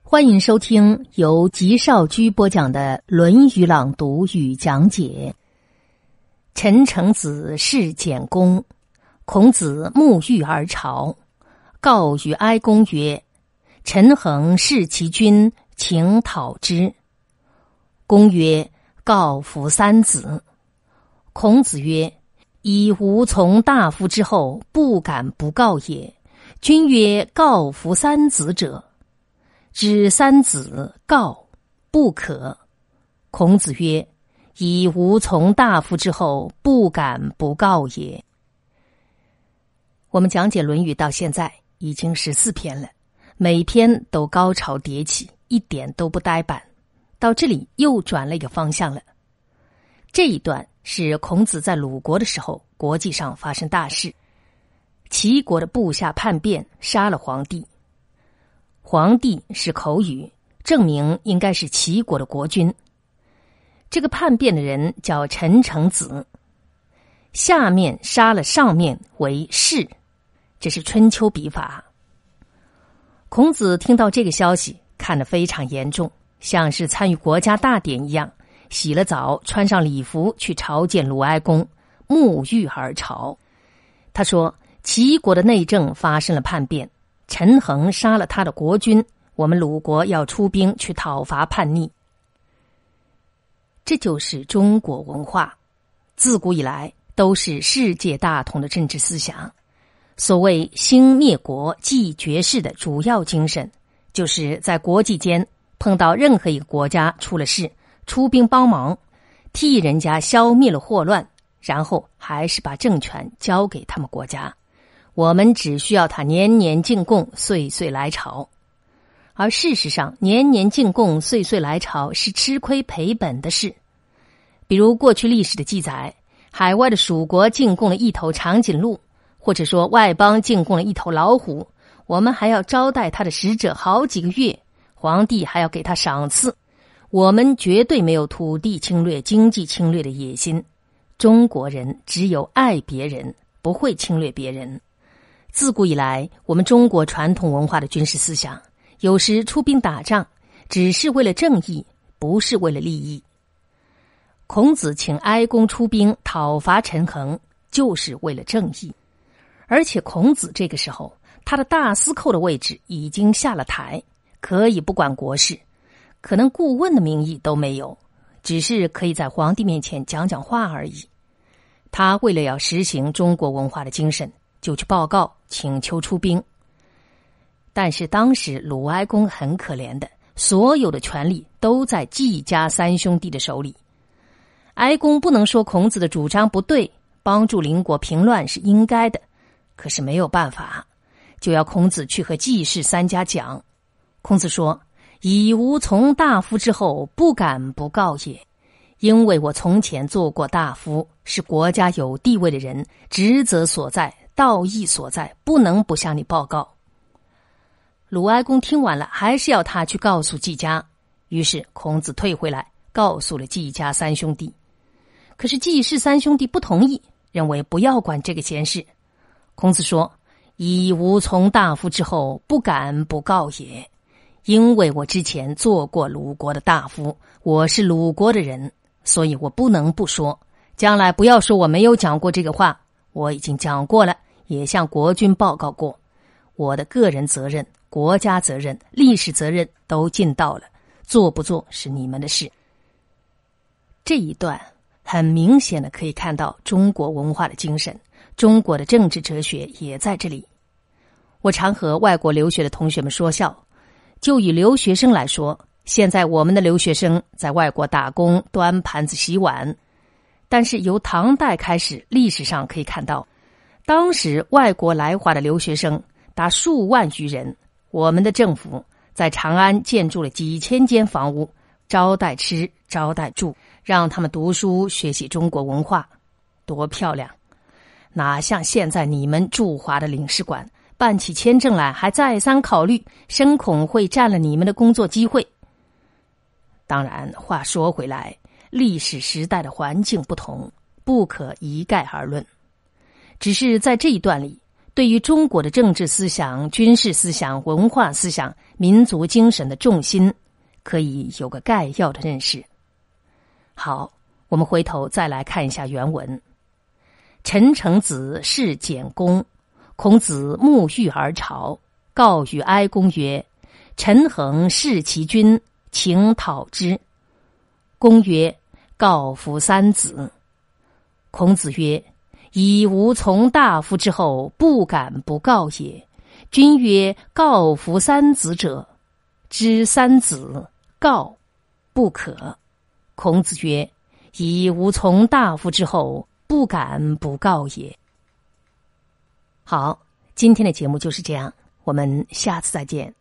欢迎收听由吉少居播讲的《论语》朗读与讲解。陈成子事简公，孔子沐浴而朝，告于哀公曰：“陈恒弑其君，请讨之。”公曰：“告夫三子。”孔子曰：“以吾从大夫之后，不敢不告也。君曰：告夫三子者，知三子告不可。”孔子曰：“以吾从大夫之后，不敢不告也。”我们讲解《论语》到现在已经14篇了，每篇都高潮迭起，一点都不呆板。到这里又转了一个方向了。这一段是孔子在鲁国的时候，国际上发生大事，齐国的部下叛变，杀了皇帝。皇帝是口语，证明应该是齐国的国君。这个叛变的人叫陈成子，下面杀了上面为弑，这是春秋笔法。孔子听到这个消息，看得非常严重，像是参与国家大典一样，洗了澡，穿上礼服去朝见鲁哀公，沐浴而朝。他说，齐国的内政发生了叛变，陈恒杀了他的国君，我们鲁国要出兵去讨伐叛逆。这就是中国文化，自古以来都是世界大同的政治思想。所谓兴灭国继绝世的主要精神，就是在国际间碰到任何一个国家出了事，出兵帮忙，替人家消灭了祸乱，然后还是把政权交给他们国家。我们只需要他年年进贡，岁岁来朝。而事实上，年年进贡，岁岁来朝是吃亏赔本的事。比如过去历史的记载，海外的蜀国进贡了一头长颈鹿，或者说外邦进贡了一头老虎，我们还要招待他的使者好几个月，皇帝还要给他赏赐。我们绝对没有土地侵略、经济侵略的野心。中国人只有爱别人，不会侵略别人。自古以来，我们中国传统文化的军事思想，有时出兵打仗只是为了正义，不是为了利益。孔子请哀公出兵讨伐陈恒，就是为了正义。而且孔子这个时候，他的大司寇的位置已经下了台，可以不管国事，可能顾问的名义都没有，只是可以在皇帝面前讲讲话而已。他为了要实行中国文化的精神，就去报告请求出兵。但是当时鲁哀公很可怜的，所有的权力都在季家三兄弟的手里。哀公不能说孔子的主张不对，帮助邻国平乱是应该的，可是没有办法，就要孔子去和季氏三家讲。孔子说，以吾从大夫之后，不敢不告也。因为我从前做过大夫，是国家有地位的人，职责所在，道义所在，不能不向你报告。鲁哀公听完了，还是要他去告诉季家，于是孔子退回来，告诉了季家三兄弟。可是季氏三兄弟不同意，认为不要管这个闲事。孔子说，以吾从大夫之后，不敢不告也。因为我之前做过鲁国的大夫，我是鲁国的人，所以我不能不说。将来不要说我没有讲过这个话，我已经讲过了，也向国君报告过。我的个人责任、国家责任、历史责任都尽到了，做不做是你们的事。这一段很明显的可以看到中国文化的精神，中国的政治哲学也在这里。我常和外国留学的同学们说笑，就以留学生来说，现在我们的留学生在外国打工，端盘子洗碗。但是由唐代开始，历史上可以看到，当时外国来华的留学生达数万余人，我们的政府在长安建筑了几千间房屋，招待吃，招待住，让他们读书学习中国文化，多漂亮。哪像现在你们驻华的领事馆办起签证来还再三考虑，深恐会占了你们的工作机会。当然话说回来，历史时代的环境不同，不可一概而论。只是在这一段里， 对于中国的政治思想、军事思想、文化思想、民族精神的重心，可以有个概要的认识。好，我们回头再来看一下原文。陈成子事简公，孔子沐浴而朝，告与哀公曰：陈恒弑其君，请讨之。公曰：告夫三子。孔子曰：以吾从大夫之后，不敢不告也。君曰：告夫三子者，知三子告不可。孔子曰：以吾从大夫之后，不敢不告也。好，今天的节目就是这样，我们下次再见。